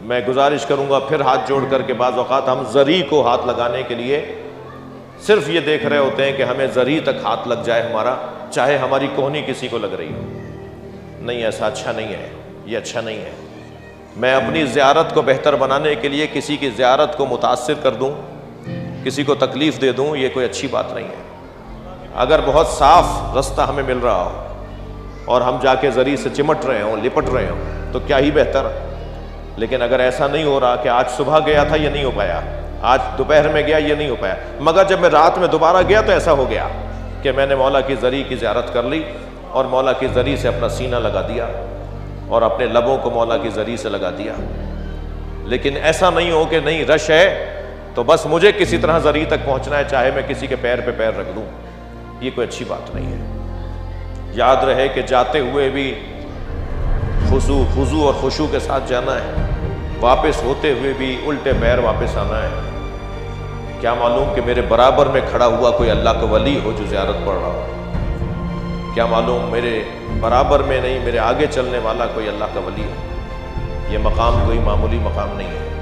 میں گزارش کروں گا پھر ہاتھ جوڑ کر کے، بعض اوقات ہم زری کو ہاتھ لگانے کے لیے صرف یہ دیکھ رہے ہوتے ہیں کہ ہمیں زری تک ہاتھ لگ جائے ہمارا، چاہے ہماری کوہنی کسی کو لگ رہی ہو۔ نہیں، ایسا اچھا نہیں ہے، یہ اچھا نہیں ہے۔ میں اپنی زیارت کو بہتر بنانے کے لیے کسی کی زیارت کو متاثر کر دوں، کسی کو تکلیف دے دوں، یہ کوئی اچھی بات نہیں ہے۔ اگر بہت صاف رستہ ہمیں مل رہا ہو اور ہم جا کے زری سے چمٹ رہے ہوں، لپٹ رہے ہوں، تو کیا ہی بہتر۔ لیکن اگر ایسا نہیں ہو رہا کہ آج صبح گیا تھا یہ نہیں ہو پایا، آج دوپہر میں گیا یہ نہیں ہو پایا، مگر جب میں رات میں دوبارہ گیا تو ایسا ہو گیا کہ میں نے مولا کی زری کی زیارت کر لی اور مولا کی زری سے اپنا سینہ لگا دیا اور اپنے لبوں کو مولا کی زری سے لگا دیا۔ لیکن ایسا نہیں ہو کہ نہیں رش ہے تو بس مجھے کسی طرح زری تک پہنچنا ہے، چاہے میں کسی کے پیر پہ پیر رکھ دوں، یہ کوئی اچھی بات نہیں ہے۔ یاد رہے کہ جاتے ہوئے بھی خضوع اور خشوع کے ساتھ جانا ہے، واپس ہوتے ہوئے بھی الٹے پیر واپس آنا ہے۔ کیا معلوم کہ میرے برابر میں کھڑا ہوا کوئی اللہ کا ولی ہو جو زیارت پڑھ رہا ہو، کیا معلوم میرے برابر میں نہیں، میرے آگے چلنے والا کوئی اللہ کا ولی ہو۔ یہ مقام کوئی معمولی مقام نہیں ہے۔